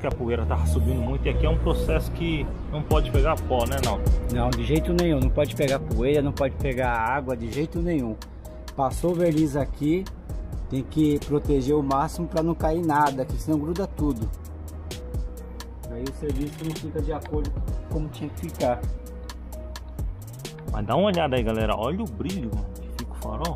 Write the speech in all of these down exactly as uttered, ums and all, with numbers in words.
que a poeira tava subindo muito, e aqui é um processo que não pode pegar pó, né, não? Não, de jeito nenhum, não pode pegar poeira, não pode pegar água, de jeito nenhum. Passou o verniz aqui, tem que proteger o máximo para não cair nada, que senão gruda tudo. Aí o serviço não fica de acordo com como tinha que ficar. Mas dá uma olhada aí, galera, olha o brilho, mano, que fica o farol.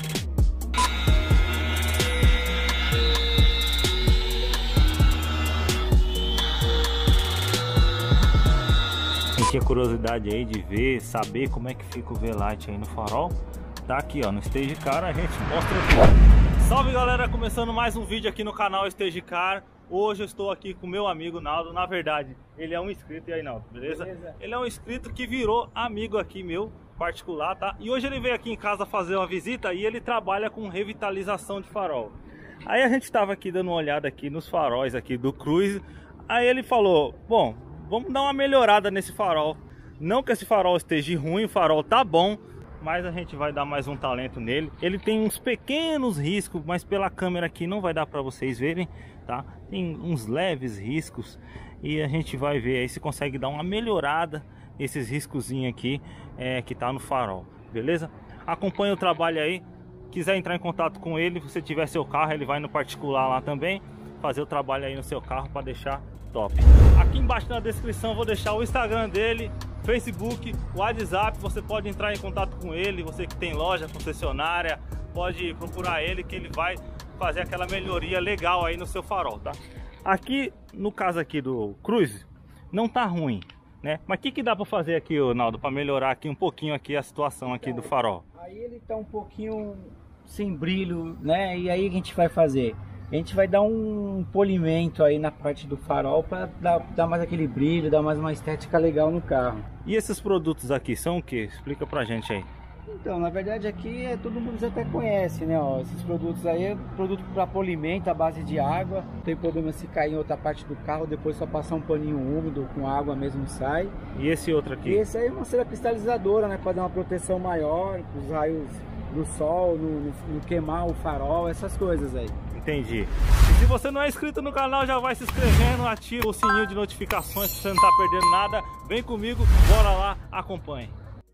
Quem tinha curiosidade aí de ver, saber como é que fica o V-Lite aí no farol, tá aqui, ó, no StageCar a gente mostra tudo. Salve, galera, começando mais um vídeo aqui no canal StageCar. Hoje eu estou aqui com meu amigo Naldo. Na verdade, ele é um inscrito, e aí, Naldo, beleza? beleza? Ele é um inscrito que virou amigo aqui meu, particular, tá? E hoje ele veio aqui em casa fazer uma visita e ele trabalha com revitalização de farol. Aí a gente estava aqui dando uma olhada aqui nos faróis aqui do Cruise. Aí ele falou, bom, vamos dar uma melhorada nesse farol. Não que esse farol esteja ruim, o farol tá bom, mas a gente vai dar mais um talento nele. Ele tem uns pequenos riscos, mas pela câmera aqui não vai dar para vocês verem, tá? Tem uns leves riscos e a gente vai ver aí se consegue dar uma melhorada nesses riscozinhos aqui é, que tá no farol, beleza? Acompanha o trabalho aí. Quiser entrar em contato com ele, se você tiver seu carro, ele vai no particular lá também, fazer o trabalho aí no seu carro para deixar top. Aqui embaixo na descrição eu vou deixar o Instagram dele, Facebook, WhatsApp. Você pode entrar em contato com ele. Você que tem loja, concessionária, pode procurar ele que ele vai fazer aquela melhoria legal aí no seu farol, tá? Aqui no caso aqui do Cruise não tá ruim, né? Mas o que que dá para fazer aqui, Naldo, para melhorar aqui um pouquinho aqui a situação aqui então, do farol? Aí ele tá um pouquinho sem brilho, né? E aí a gente vai fazer? A gente vai dar um polimento aí na parte do farol para dar, dar mais aquele brilho, dar mais uma estética legal no carro. E esses produtos aqui são o que? Explica pra gente aí. Então, na verdade aqui é, todo mundo já até conhece, né? Ó, esses produtos aí é produto para polimento à base de água. Não tem problema se cair em outra parte do carro, depois só passar um paninho úmido com água mesmo sai. E esse outro aqui? E esse aí é uma cera cristalizadora, né? Para dar uma proteção maior, os raios do sol, no, no, no queimar o farol, essas coisas aí. Entendi. E se você não é inscrito no canal, já vai se inscrevendo, ativa o sininho de notificações pra você não tá perdendo nada. Vem comigo, bora lá, acompanhe.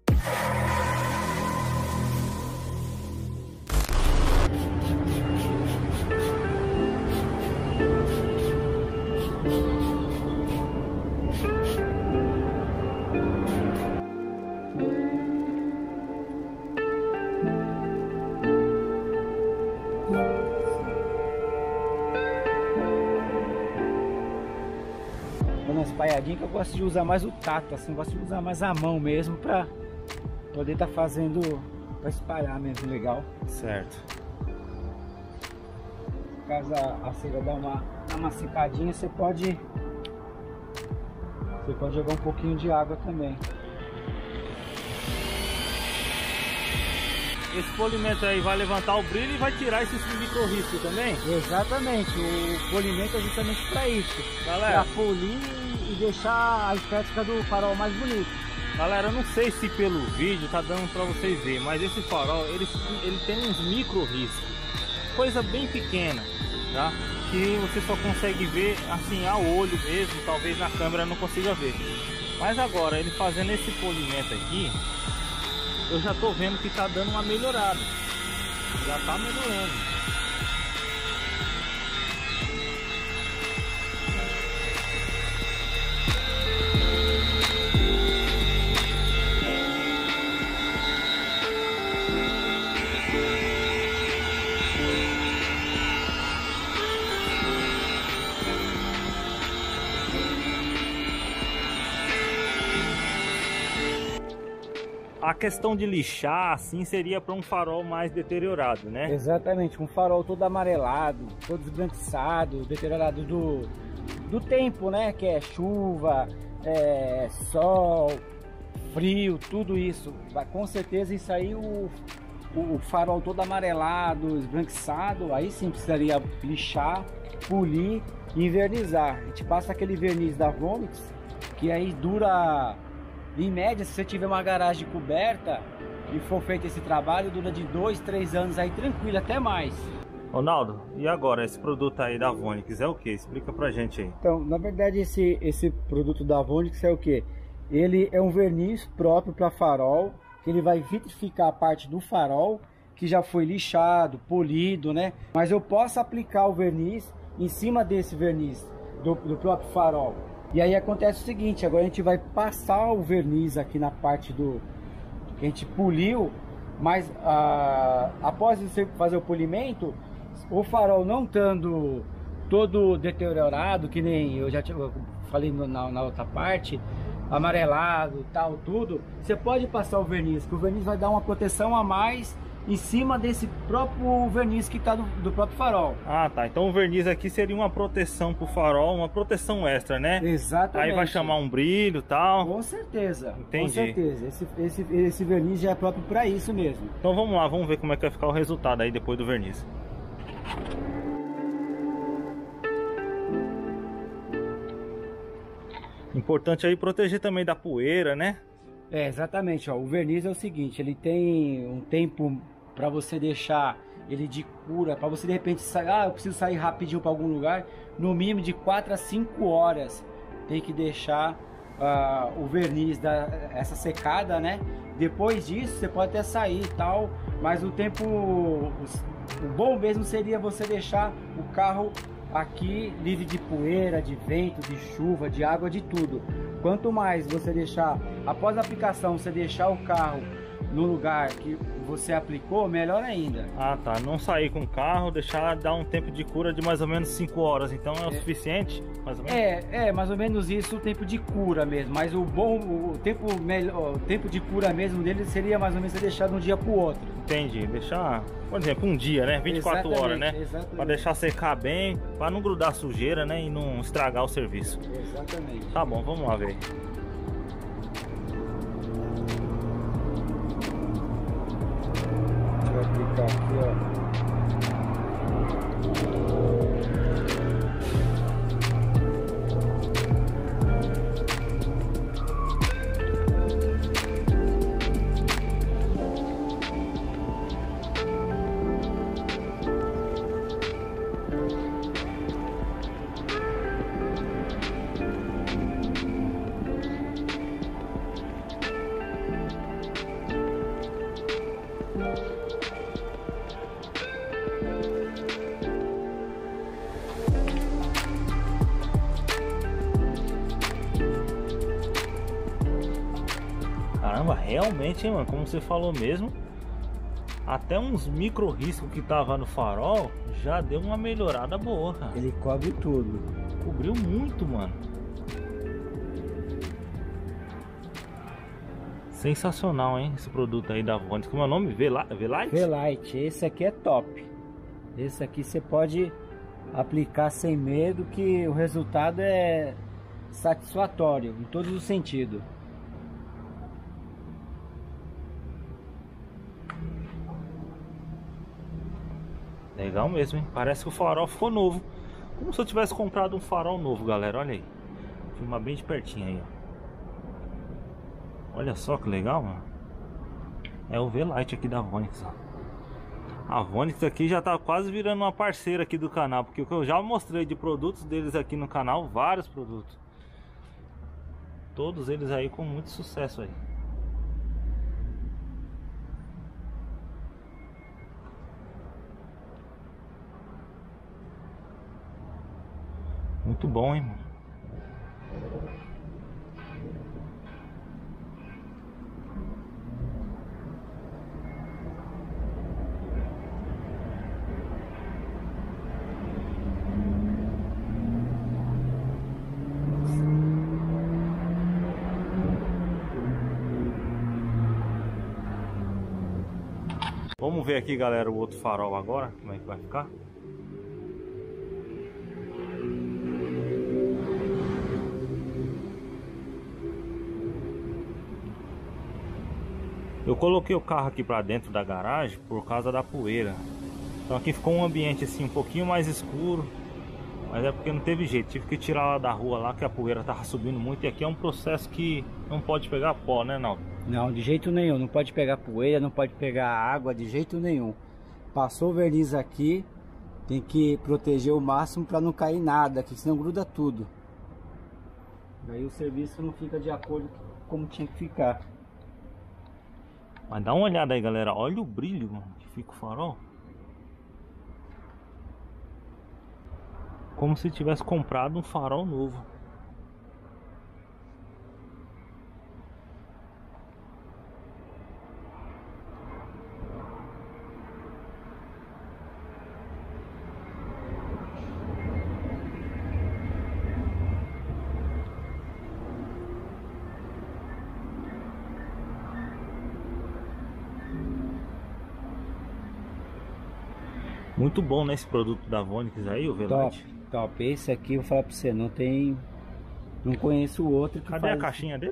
Umas espalhadinhas que eu gosto de usar mais o tato, assim, gosto de usar mais a mão mesmo pra poder estar tá fazendo, pra espalhar mesmo legal. Certo. Caso a, a cera dá uma, dá uma secadinha, você pode você pode jogar um pouquinho de água também. Esse polimento aí vai levantar o brilho e vai tirar esses micro riscos também? Exatamente, o polimento é justamente para isso, galera, para polir e deixar a estética do farol mais bonito. Galera, eu não sei se pelo vídeo tá dando para vocês verem, mas esse farol ele, ele tem uns micro riscos, coisa bem pequena, tá? Que você só consegue ver assim a olho mesmo, talvez na câmera não consiga ver. Mas agora ele fazendo esse polimento aqui, eu já tô vendo que tá dando uma melhorada. Já tá melhorando. A questão de lixar assim seria para um farol mais deteriorado, né? Exatamente, um farol todo amarelado, todo esbranquiçado, deteriorado do, do tempo, né? Que é chuva, é, sol, frio, tudo isso. Com certeza isso aí, o, o farol todo amarelado, esbranquiçado, aí sim precisaria lixar, polir e invernizar. A gente passa aquele verniz da Vomix, que aí dura... Em média, se você tiver uma garagem coberta e for feito esse trabalho, dura de dois, três anos aí tranquilo, até mais. Ronaldo, e agora esse produto aí da Vonix é o que? Explica pra gente aí. Então, na verdade, esse, esse produto da Vonix é o que? Ele é um verniz próprio para farol, que ele vai vitrificar a parte do farol, que já foi lixado, polido, né? Mas eu posso aplicar o verniz em cima desse verniz do, do próprio farol. E aí acontece o seguinte, agora a gente vai passar o verniz aqui na parte do que a gente poliu, mas ah, após você fazer o polimento, o farol não estando todo deteriorado, que nem eu já eu falei no, na, na outra parte, amarelado, tal, tudo, você pode passar o verniz, que o verniz vai dar uma proteção a mais em cima desse próprio verniz que está do, do próprio farol. Ah, tá. Então o verniz aqui seria uma proteção para o farol, uma proteção extra, né? Exatamente. Aí vai chamar um brilho e tal. Com certeza. Entendi. Com certeza. Esse, esse, esse verniz já é próprio para isso mesmo. Então vamos lá, vamos ver como é que vai ficar o resultado aí depois do verniz. Importante aí proteger também da poeira, né? É, exatamente, ó. O verniz é o seguinte, ele tem um tempo para você deixar ele de cura, para você de repente sair, ah, eu preciso sair rapidinho para algum lugar, no mínimo de quatro a cinco horas tem que deixar uh, o verniz da essa secada, né? Depois disso você pode até sair e tal, mas o tempo, o, o bom mesmo seria você deixar o carro aqui livre de poeira, de vento, de chuva, de água, de tudo. Quanto mais você deixar, após a aplicação, você deixar o carro no lugar que você aplicou, melhor ainda. Ah, tá. Não sair com o carro, deixar dar um tempo de cura de mais ou menos cinco horas. Então é o é. suficiente? Mais ou menos? É, é, mais ou menos isso, o tempo de cura mesmo. Mas o bom, o tempo, melhor, o tempo de cura mesmo dele seria mais ou menos você deixar de um dia para o outro. Entendi. Deixar, por exemplo, um dia, né? vinte e quatro horas, né? Para deixar secar bem, para não grudar sujeira, né? E não estragar o serviço. Exatamente. Tá bom, vamos lá ver. Vai aplicar aqui, ó. Caramba, realmente, hein, mano, como você falou mesmo, até uns micro riscos que tava no farol já deu uma melhorada boa, cara. Ele cobre tudo. Cobriu muito, mano. Sensacional, hein, esse produto aí da Vonix. Como é o nome? V-Lite? V-Lite, esse aqui é top. Esse aqui você pode aplicar sem medo, que o resultado é satisfatório em todos os sentidos. Legal mesmo, hein? Parece que o farol ficou novo. Como se eu tivesse comprado um farol novo, galera. Olha aí. Vou filmar bem de pertinho aí, ó. Olha só que legal, mano. É o V-Lite aqui da Vonix, ó. A Vonix aqui já tá quase virando uma parceira aqui do canal, porque o que eu já mostrei de produtos deles aqui no canal, vários produtos. Todos eles aí com muito sucesso aí. Muito bom, hein, mano. Vamos ver aqui, galera, o outro farol agora, como é que vai ficar. Eu coloquei o carro aqui para dentro da garagem por causa da poeira. Então aqui ficou um ambiente assim um pouquinho mais escuro. Mas é porque não teve jeito, tive que tirar lá da rua lá, que a poeira tava subindo muito. E aqui é um processo que não pode pegar pó, né, Naldo? Não, de jeito nenhum, não pode pegar poeira, não pode pegar água de jeito nenhum. Passou o verniz aqui, Tem que proteger o máximo para não cair nada, que senão gruda tudo. Daí o serviço não fica de acordo com como tinha que ficar. Mas dá uma olhada aí, galera. Olha o brilho, mano, que fica o farol. Como se tivesse comprado um farol novo. Muito bom, né, esse produto da Vonix aí, o Velite. Top, top. Esse aqui eu vou falar pra você, não tem... Não conheço o outro que Cadê faz... a caixinha dele?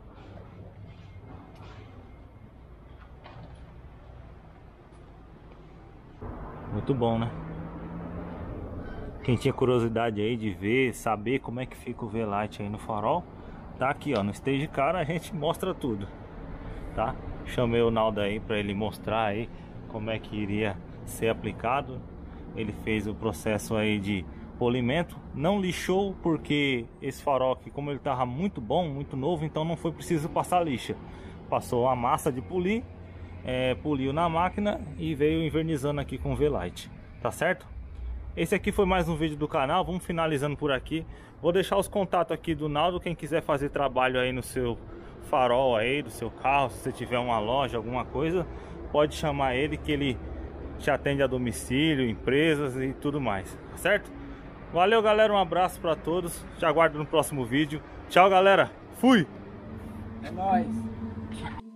Muito bom, né? Quem tinha curiosidade aí de ver, saber como é que fica o Velite aí no farol, tá aqui, ó, no Stage Car a gente mostra tudo, tá? Chamei o Naldo aí pra ele mostrar aí como é que iria ser aplicado. Ele fez o processo aí de polimento, não lixou porque esse farol aqui, como ele tava muito bom, muito novo, então não foi preciso passar lixa. Passou a massa de polir, é, poliu na máquina e veio invernizando aqui com o Velite, tá certo? Esse aqui foi mais um vídeo do canal, vamos finalizando por aqui. Vou deixar os contatos aqui do Naldo, quem quiser fazer trabalho aí no seu farol aí, do seu carro, se você tiver uma loja, alguma coisa, pode chamar ele que ele te atende a domicílio, empresas e tudo mais, certo? Valeu, galera, um abraço para todos, te aguardo no próximo vídeo. Tchau, galera, fui! É nóis!